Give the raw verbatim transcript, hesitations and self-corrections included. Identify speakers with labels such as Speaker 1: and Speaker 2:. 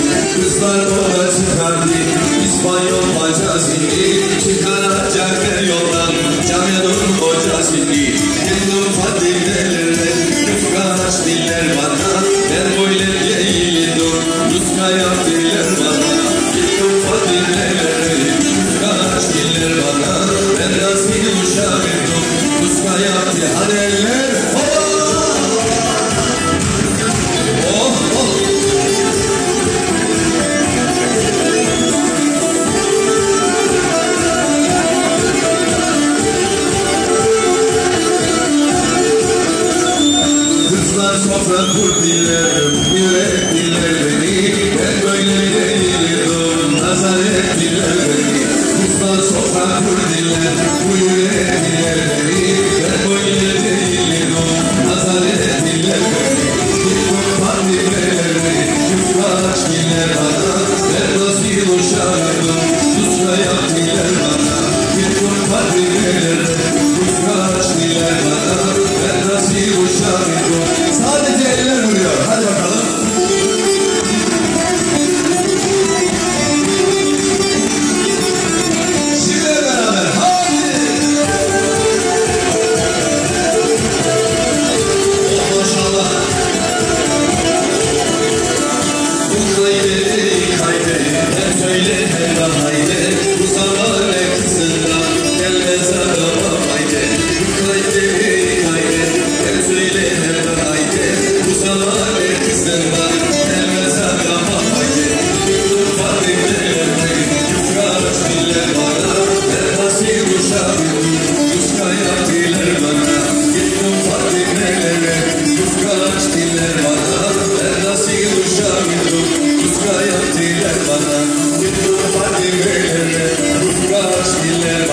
Speaker 1: Kızlar yola çıkardı, İspanyol bacasını, çıkaracak her yoldan Canan'ın kocasını. Gittim fadimelere, yufkaç diller bana, ben böyle değildim, Ruska yaptılar bana. Gittim fadimelere, yufkaç diller bana, ben nasıl uşağıydım, Ruska yaptı hadi eller. Sofra kurdiler, yürektiler beni, ben böyle değildim, nazar ettiler beni. Kızlar sofra kurdiler, yürektiler beni, ben böyle değildim, nazar ettiler beni. Gittim partilerine, yufkaç diller bana, ben nasıl uşağıydım, Ruska yaptılar bana. Gittim partilerine, yufkaç diller bana, ben nasıl uşağıydım. Sadece eller vuruyor. Hadi bakalım. Şimdi beraber. Hadi. Oh maşallah. Bu haydi haydi. Hem söyle hem de haydi. Bu zamane kızından gelmez arama haydi. Bu haydi haydi. Hem söyle hem de haydi. Bu zamane kızından gelmez arama haydi. Gittim fadimelere, yufkaç diller bana, ben nasıl uşağıydım, Ruska yaptılar bana. Gittim fadimelere, yufkaç diller bana, ben nasıl uşağıydım, Ruska yaptılar bana. Gittim fadimelere, yufkaç diller bana.